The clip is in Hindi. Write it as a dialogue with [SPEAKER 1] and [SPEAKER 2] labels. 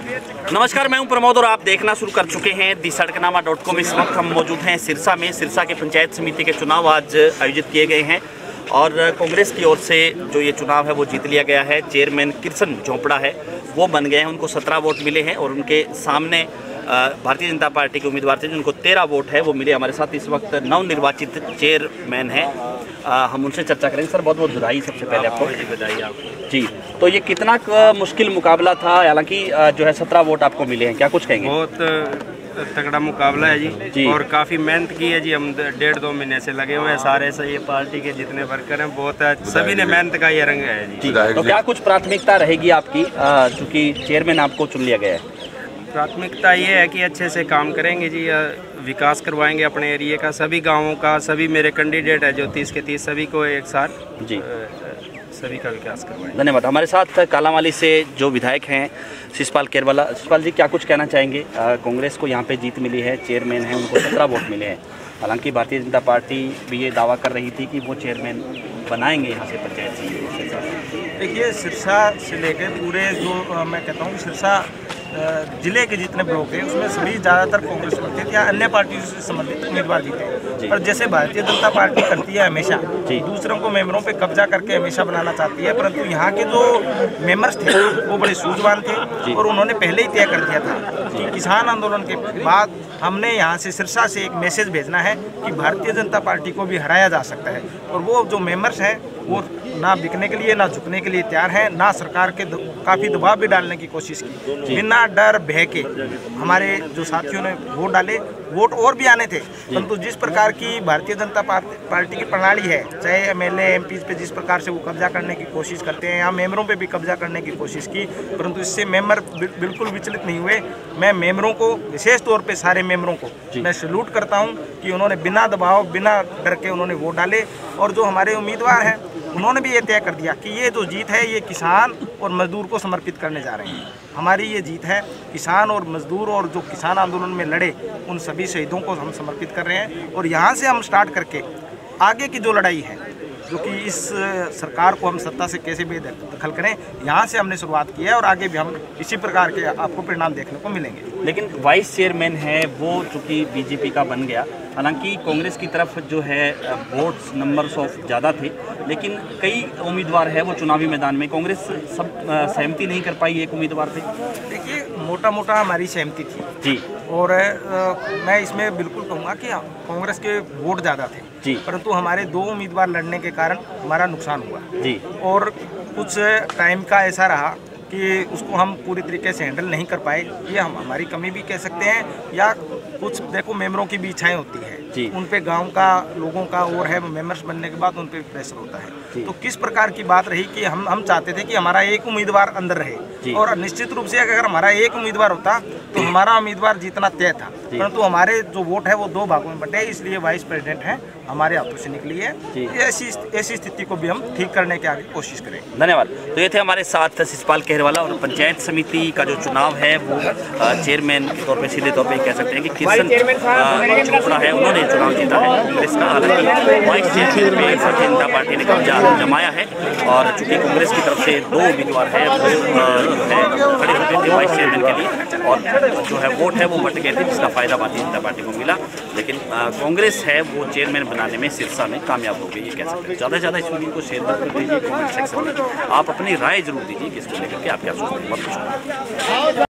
[SPEAKER 1] नमस्कार, मैं हूं प्रमोद और आप देखना शुरू कर चुके हैं दी-सड़कनामा.com। इस वक्त हम मौजूद हैं सिरसा में। सिरसा के पंचायत समिति के चुनाव आज आयोजित किए गए हैं और कांग्रेस की ओर से जो ये चुनाव है वो जीत लिया गया है। चेयरमैन किशन झोपड़ा है वो बन गए हैं, उनको 17 वोट मिले हैं और उनके सामने भारतीय जनता पार्टी के उम्मीदवार थे जिनको 13 वोट है वो मिले। हमारे साथ इस वक्त नवनिर्वाचित चेयरमैन हैं, हम उनसे चर्चा करेंगे। सर बहुत बहुत बधाई सबसे पहले आपको।
[SPEAKER 2] बधाई आपको
[SPEAKER 1] जी। तो ये कितना मुश्किल मुकाबला था, हालांकि जो है 17 वोट आपको मिले हैं, क्या कुछ कहेंगे?
[SPEAKER 2] बहुत तगड़ा मुकाबला है जी और काफ़ी मेहनत की है जी। हम 1.5-2 महीने से लगे हुए हैं सारे से, ये पार्टी के जितने वर्कर हैं बहुत सभी ने मेहनत का ये रंग है जी।
[SPEAKER 1] तो क्या कुछ प्राथमिकता रहेगी आपकी, चूँकि चेयरमैन आपको चुन लिया गया है?
[SPEAKER 2] प्राथमिकता ये है कि अच्छे से काम करेंगे जी, विकास करवाएंगे अपने एरिया का, सभी गाँवों का। सभी मेरे कैंडिडेट है जो 30 के 30 सभी को एक साथ जी सभी का विकास करवाएंगे।
[SPEAKER 1] धन्यवाद। हमारे साथ कालांवाली से जो विधायक हैं शिषपाल केरवाला। शिषपाल जी, क्या कुछ कहना चाहेंगे? कांग्रेस को यहाँ पे जीत मिली है, चेयरमैन है, उनको 17 वोट मिले हैं। हालांकि भारतीय जनता पार्टी भी ये दावा कर रही थी कि वो चेयरमैन बनाएंगे यहाँ से पंचायत समिति।
[SPEAKER 3] देखिए, सिरसा से लेकर पूरे जो मैं कहता हूँ सिरसा जिले के जितने ब्लॉक हैं उसमें सभी ज़्यादातर कांग्रेस समर्थित या अन्य पार्टियों से संबंधित उम्मीदवार जीते। पर जैसे भारतीय जनता पार्टी करती है हमेशा, दूसरों को मेंबरों पे कब्जा करके हमेशा बनाना चाहती है, परंतु यहाँ के जो मेंबर्स थे वो बड़े सूझवान थे और उन्होंने पहले ही तय कर दिया था कि किसान आंदोलन के बाद हमने यहाँ से सिरसा से एक मैसेज भेजना है कि भारतीय जनता पार्टी को भी हराया जा सकता है। और वो जो मेंबर्स हैं वो ना बिकने के लिए ना झुकने के लिए तैयार हैं, ना सरकार के काफ़ी दबाव भी डालने की कोशिश की। बिना डर भय के हमारे जो साथियों ने वोट डाले, वोट और भी आने थे, परंतु जिस प्रकार की भारतीय जनता पार्टी की प्रणाली है, चाहे एमएलए एमपी पे जिस प्रकार से वो कब्जा करने की कोशिश करते हैं, यहाँ मेंबरों पे भी कब्जा करने की कोशिश की, परंतु इससे मेंबर बिल्कुल विचलित नहीं हुए। मैं मेंबरों को, विशेष तौर पे सारे मेंबरों को मैं सैल्यूट करता हूँ कि उन्होंने बिना दबाव बिना डर के उन्होंने वोट डाले। और जो हमारे उम्मीदवार हैं उन्होंने भी ये तय कर दिया कि ये जो जीत है ये किसान और मजदूर को समर्पित करने जा रहे हैं। हमारी ये जीत है किसान और मजदूर और जो किसान आंदोलन में लड़े उन सभी शहीदों को हम समर्पित कर रहे हैं। और यहाँ से हम स्टार्ट करके आगे की जो लड़ाई है, जो कि इस सरकार को हम सत्ता से कैसे बेदखल करें, यहाँ से हमने शुरुआत की है और आगे भी हम इसी प्रकार के आपको परिणाम देखने को मिलेंगे।
[SPEAKER 1] लेकिन वाइस चेयरमैन है वो चूँकि बीजेपी का बन गया, हालांकि कांग्रेस की तरफ जो है वोट्स नंबर्स ऑफ ज़्यादा थे, लेकिन कई उम्मीदवार है वो चुनावी मैदान में, कांग्रेस सब सहमति नहीं कर पाई एक उम्मीदवार पे।
[SPEAKER 3] देखिए, मोटा मोटा हमारी सहमति थी
[SPEAKER 1] जी और
[SPEAKER 3] मैं इसमें बिल्कुल कहूँगा कि कांग्रेस के वोट ज़्यादा थे जी, परंतु हमारे 2 उम्मीदवार लड़ने के कारण हमारा नुकसान हुआ जी। और कुछ टाइम का ऐसा रहा कि उसको हम पूरी तरीके से हैंडल नहीं कर पाए, ये हम हमारी कमी भी कह सकते हैं। या कुछ देखो मेंबरों की भी इच्छाएं होती है जी, उन पे गांव का लोगों का और है मेंबर्स बनने के बाद उन पे प्रेशर होता है। तो किस प्रकार की बात रही कि हम चाहते थे कि हमारा एक उम्मीदवार अंदर रहे और निश्चित रूप से अगर हमारा एक उम्मीदवार होता तो हमारा उम्मीदवार जीतना तय था, परंतु हमारे जो वोट है वो 2 भागों में बंटे, इसलिए वाइस प्रेसिडेंट हैं हमारे हाथों से निकली है। ऐसी स्थिति को भी हम ठीक करने की आगे कोशिश करेंगे।
[SPEAKER 1] धन्यवाद। तो ये थे हमारे साथ शिषपाल केरवाला। और पंचायत समिति का जो चुनाव है वो चेयरमैन के तौर पे सीधे तौर पे कह सकते हैं कि किशन झोपड़ा है, उन्होंने चुनाव जीता है कांग्रेस का। हालांकि वाइस चेयरमैन में भारतीय जनता पार्टी ने कब्जा जमाया है और चूंकि कांग्रेस की तरफ से 2 उम्मीदवार है वो खड़े होते थे वाइस चेयरमैन के लिए और जो है वोट है वो बट गए थे, जिसका फायदा भारतीय जनता पार्टी को मिला। लेकिन कांग्रेस है वो चेयरमैन बनाने में सिरसा में कामयाब हो गई, ये कह सकते हैं। ज़्यादा से ज़्यादा इस वीडियो को शेयर कर दीजिए, कमेंट सेक्शन में आप अपनी राय जरूर दीजिए कि इसको लेकर के आप क्या सोचते हैं। बहुत